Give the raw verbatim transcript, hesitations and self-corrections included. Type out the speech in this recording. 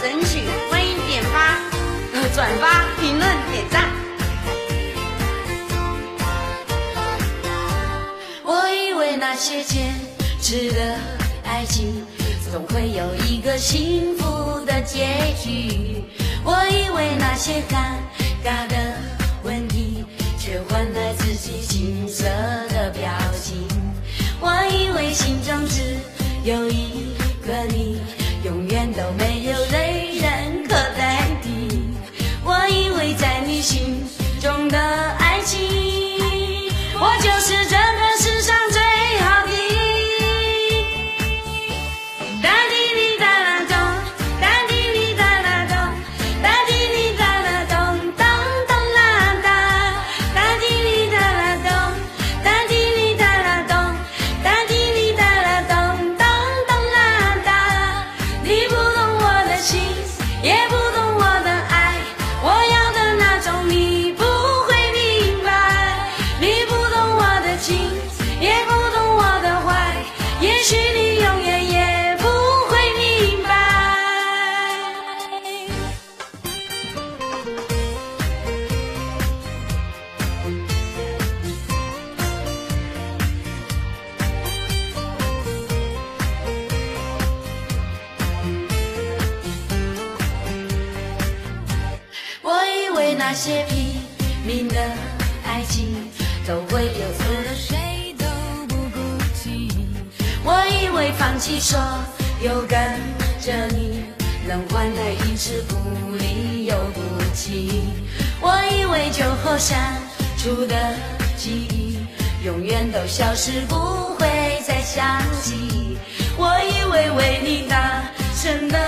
神曲，欢迎点发、转发、评论、点赞。我以为那些坚持的爱情总会有一个幸福的结局，我以为那些尴尬的问题却换来自己青涩的表情，我以为心中只有一个你，永远都没有泪人可代替，我以为在你心中的爱情，我就是这个世上最好的。哒滴哩哒啦咚，哒滴哩哒啦咚，哒滴哩哒啦咚，咚咚啦哒，哒滴哩哒啦咚，哒滴哩哒啦咚，哒滴哩哒啦咚，咚咚啦哒。你不懂我的心，也不懂我的爱，我要的那种你不会明白。你不懂我的情，也不懂我的坏，也许你永远也不会明白。我以为那些拼命的爱情都会有错的，谁都不顾及。我以为放弃所有跟着你能换来一次不离又不弃，我以为酒后删除的记忆永远都消失不会再想起，我以为为你大声的